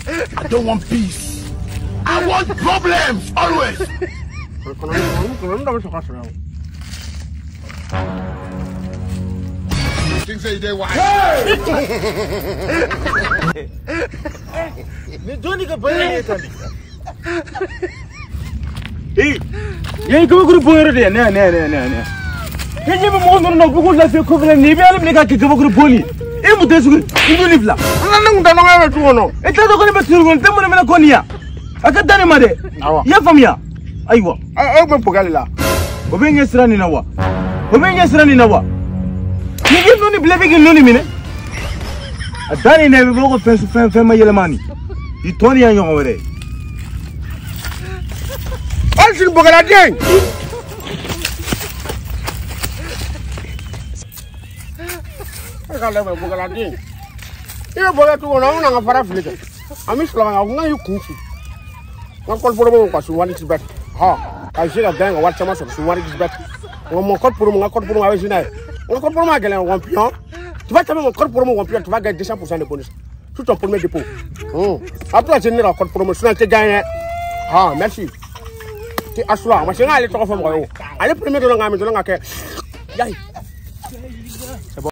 I don't want peace. I want problems always. You think say they wise? Me don't go buy it. Hey, you go to buy it. No. Can you more than no good as you cover and leave me like a go to bully? You would you live la. I don't know. It's not going to be too good. Konya. I got done in ya famia. Aiwa. I go Pogalila. Obeying is running over. Obeying is running over. You give no believing in no minute. I done in every local family money. You 20 years over there. I should book again. I can't let me book again. You bought to one on a paraflicker. I miss long. I'm not you cookie. Not called for a woman, one is better. Ha! I should have done what some of one is better. One more cut for a cut for my night. One cut for my girl, 1 pion. To what time of cut for 1 pion to get this up on the bonus. To top for me the pool. After I general cut promotion, I take ah, merci. Asla, macam mana? Kita kau faham kau? Ada permit orang kami, orang akak. Yai.